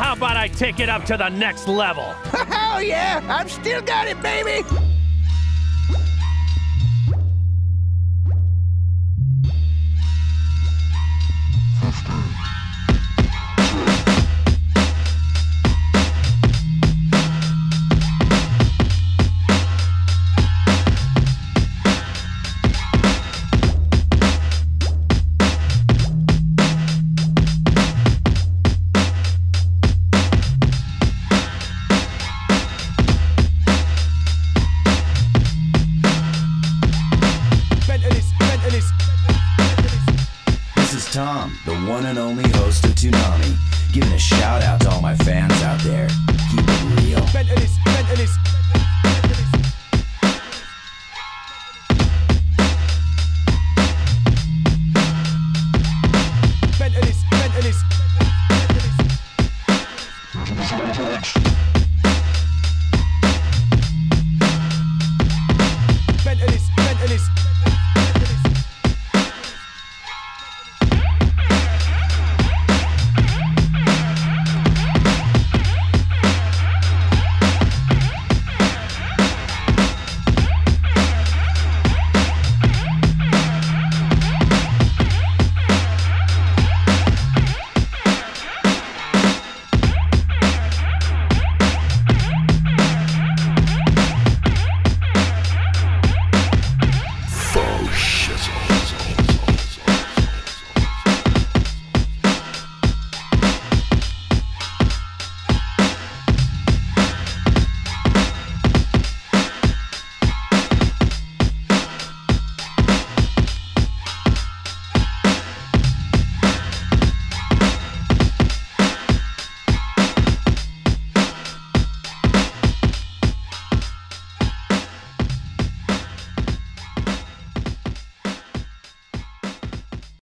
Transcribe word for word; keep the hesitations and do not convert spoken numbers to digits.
How about I take it up to the next level? Oh yeah, I've still got it, baby! Tom, the one and only host of Toonami, giving a shout out to all my fans out there. Keep it real.